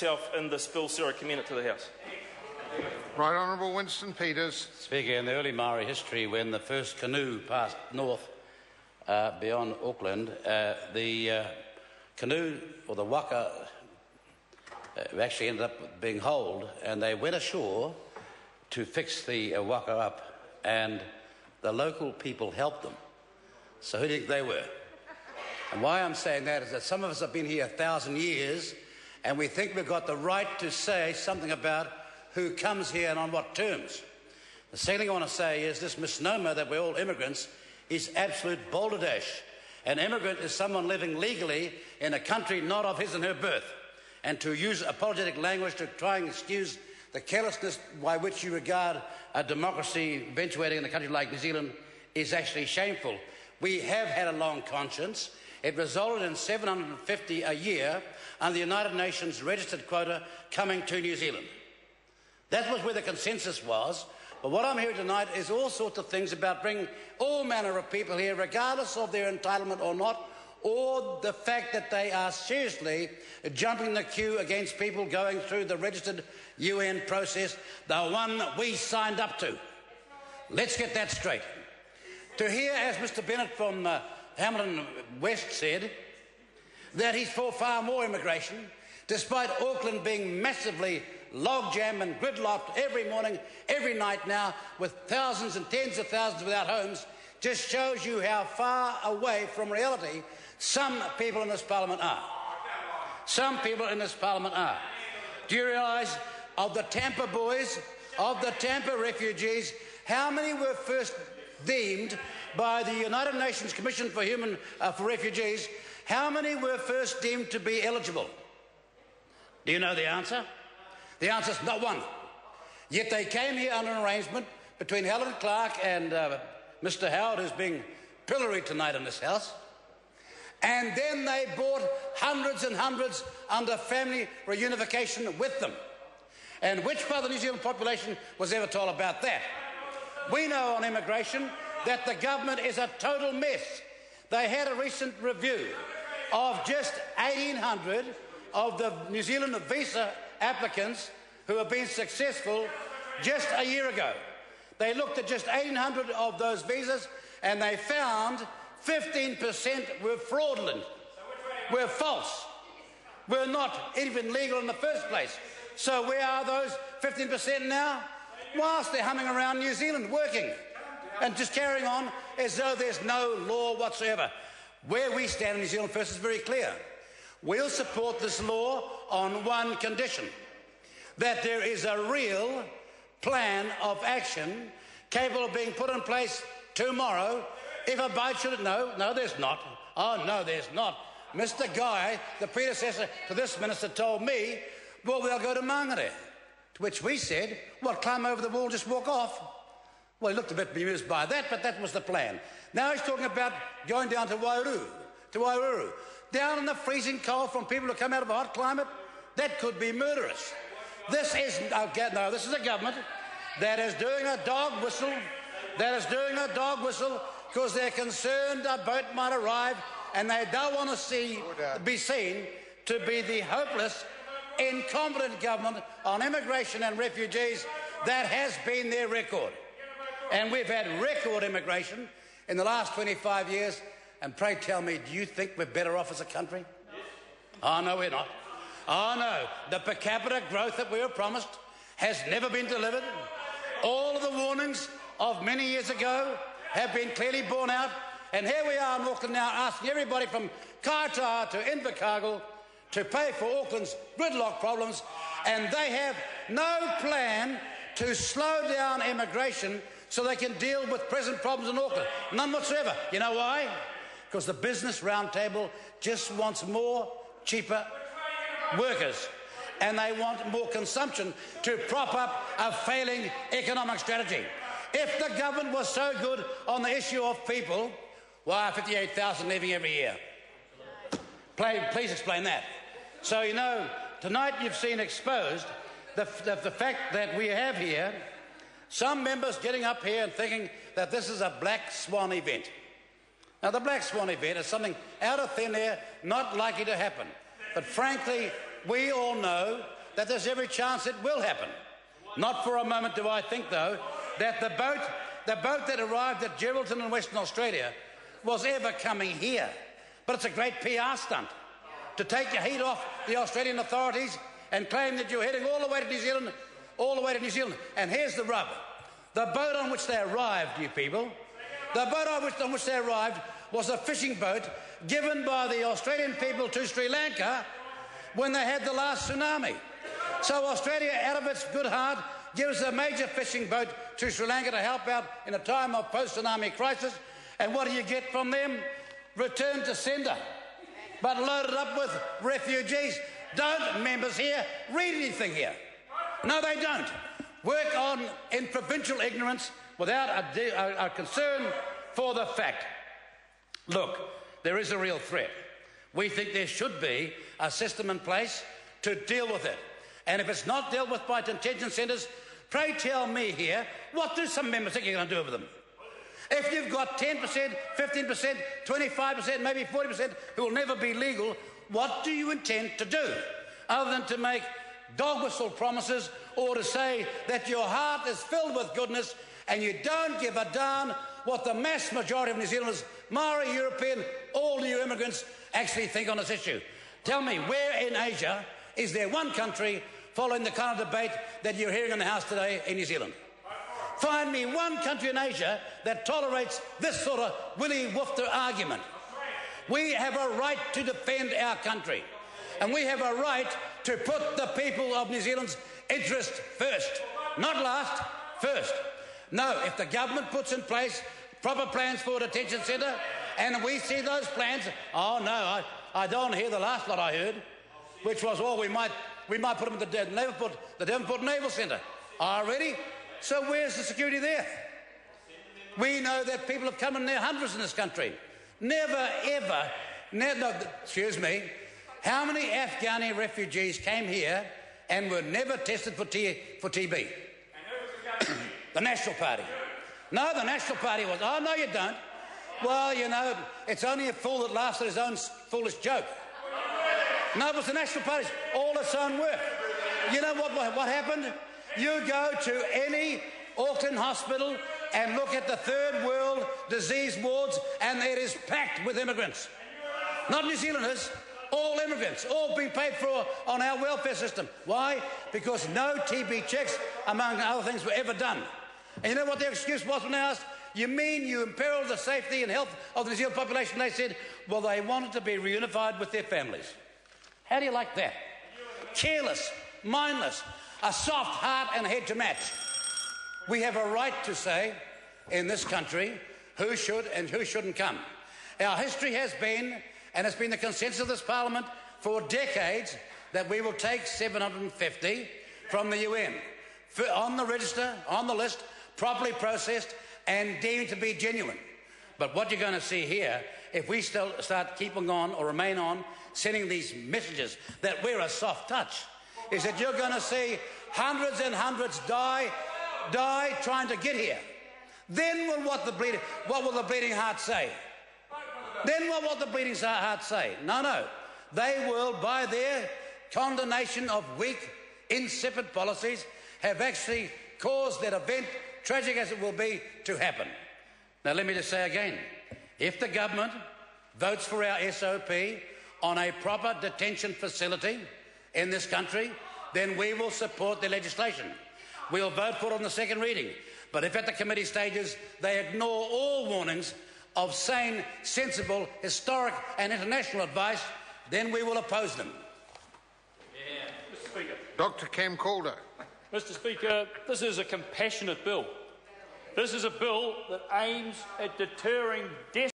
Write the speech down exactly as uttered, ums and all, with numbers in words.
himself in this bill so I commend it to the House. Right Honourable Winston Peters. Speaker, in the early Maori history, when the first canoe passed north uh, beyond Auckland, uh, the uh, canoe, or the waka, uh, actually ended up being holed, and they went ashore to fix the uh, waka up, and the local people helped them. So who do you think they were? And why I'm saying that is that some of us have been here a thousand years, and we think we've got the right to say something about who comes here and on what terms. The second thing I want to say is this misnomer that we're all immigrants is absolute balderdash. An immigrant is someone living legally in a country not of his and her birth. And to use apologetic language to try and excuse the carelessness by which you regard a democracy eventuating in a country like New Zealand is actually shameful. We have had a long conscience. It resulted in seven hundred fifty a year under the United Nations registered quota coming to New Zealand. That was where the consensus was. But what I'm hearing tonight is all sorts of things about bringing all manner of people here, regardless of their entitlement or not, or the fact that they are seriously jumping the queue against people going through the registered U N process, the one we signed up to. Let's get that straight. To hear, as Mister Bennett from uh, Hamilton West said, that he's for far more immigration, despite Auckland being massively logjam and gridlocked every morning, every night now, with thousands and tens of thousands without homes, just shows you how far away from reality some people in this parliament are. Some people in this parliament are. Do you realise, of the Tampa boys, of the Tampa refugees, how many were first deemed by the United Nations Commission for Human uh, for Refugees, how many were first deemed to be eligible? Do you know the answer? The answer is not one. Yet they came here under an arrangement between Helen Clark and uh, Mister Howard, who's being pilloried tonight in this House, and then they brought hundreds and hundreds under family reunification with them. And which part of the New Zealand population was ever told about that? We know on immigration that the government is a total mess. They had a recent review of just eighteen hundred of the New Zealand visa applicants who have been successful just a year ago. They looked at just eighteen hundred of those visas and they found fifteen percent were fraudulent, were false, were not even legal in the first place. So where are those fifteen percent now? Whilst they're humming around New Zealand working and just carrying on as though there's no law whatsoever. Where we stand in New Zealand First is very clear. We'll support this law on one condition, that there is a real plan of action capable of being put in place tomorrow. If a bite should it, no, no, there's not. Oh, no, there's not. Mister Guy, the predecessor to this minister, told me, well, we'll go to Mangere. To which we said, well, climb over the wall, just walk off. Well, he looked a bit bemused by that, but that was the plan. Now he's talking about going down to Wairuru, to Wairuru. Down in the freezing cold from people who come out of a hot climate, that could be murderous. This is, no, this is a government that is doing a dog whistle, that is doing a dog whistle because they're concerned a boat might arrive and they don't want to see, be seen to be the hopeless, incompetent government on immigration and refugees that has been their record. And we've had record immigration in the last twenty-five years. And pray tell me, do you think we're better off as a country? Oh, no, we're not. Oh, no. The per capita growth that we were promised has never been delivered. All of the warnings of many years ago have been clearly borne out. And here we are in Auckland now asking everybody from Kaitaha to Invercargill to pay for Auckland's gridlock problems. And they have no plan to slow down immigration so they can deal with present problems in Auckland. None whatsoever. You know why? Because the Business Roundtable just wants more cheaper workers and they want more consumption to prop up a failing economic strategy. If the government was so good on the issue of people, why are fifty-eight thousand leaving every year? Please explain that. So, you know, tonight you've seen exposed the, the, the fact that we have here some members getting up here and thinking that this is a black swan event. Now, the black swan event is something out of thin air, not likely to happen. But frankly, we all know that there's every chance it will happen. Not for a moment do I think, though, that the boat, the boat that arrived at Geraldton in Western Australia was ever coming here. But it's a great P R stunt to take your heat off the Australian authorities and claim that you're heading all the way to New Zealand, all the way to New Zealand. And here's the rub. The boat on which they arrived, you people, the boat on which, on which they arrived was a fishing boat given by the Australian people to Sri Lanka when they had the last tsunami. So Australia, out of its good heart, gives a major fishing boat to Sri Lanka to help out in a time of post-tsunami crisis. And what do you get from them? Return to sender, but loaded up with refugees. Don't members here read anything here? No, they don't. Work on in provincial ignorance without a, a, a concern for the fact. Look, there is a real threat. We think there should be a system in place to deal with it. And if it's not dealt with by detention centres, pray tell me here, what do some members think you're going to do with them? If you've got ten percent, fifteen percent, twenty-five percent, maybe forty percent who will never be legal, what do you intend to do? Other than to make dog whistle promises or to say that your heart is filled with goodness and you don't give a darn what the mass majority of New Zealanders, Maori, European, all new immigrants actually think on this issue. Tell me, where in Asia is there one country following the kind of debate that you're hearing in the House today in New Zealand? Find me one country in Asia that tolerates this sort of Willy Woofter argument. We have a right to defend our country, and we have a right to put the people of New Zealand's interest first, not last, first. No, if the government puts in place proper plans for a detention centre, and we see those plans, oh no, I, I don't want to hear the last lot I heard, which was, well, we might we might put them at the Devonport, the Devonport Naval Centre. Already? So where's the security there? We know that people have come in their hundreds in this country. Never, ever, ne no, excuse me, how many Afghani refugees came here and were never tested for, T for T B? The National Party. No, the National Party was, oh, no, you don't. Well, you know, it's only a fool that laughs at his own foolish joke. No, it was the National Party's all its own work. You know what, what happened? You go to any Auckland hospital and look at the third world disease wards and it is packed with immigrants. Not New Zealanders, all immigrants, all being paid for on our welfare system. Why? Because no T B checks, among other things, were ever done. And you know what their excuse was when they asked? You mean you imperil the safety and health of the New Zealand population? They said, well, they wanted to be reunified with their families. How do you like that? Careless, mindless, a soft heart and head to match. We have a right to say in this country who should and who shouldn't come. Our history has been, and it's been the consensus of this Parliament for decades, that we will take seven hundred fifty from the U N for, on the register, on the list, properly processed and deemed to be genuine. But what you're going to see here, if we still start keeping on or remain on sending these messages that we're a soft touch, is that you're going to see hundreds and hundreds die, die trying to get here. Then will what the bleeding, what will the bleeding heart say? Then what will the bleeding heart say? No, no. They will, by their condemnation of weak, insipid policies, have actually caused that event, tragic as it will be, to happen. Now, let me just say again, if the government votes for our S O P on a proper detention facility in this country, then we will support the legislation. We'll vote for it on the second reading. But if at the committee stages they ignore all warnings of sane, sensible, historic and international advice, then we will oppose them. Yeah. Mister Speaker. Doctor Cam Calder. Mister Speaker, this is a compassionate bill. This is a bill that aims at deterring death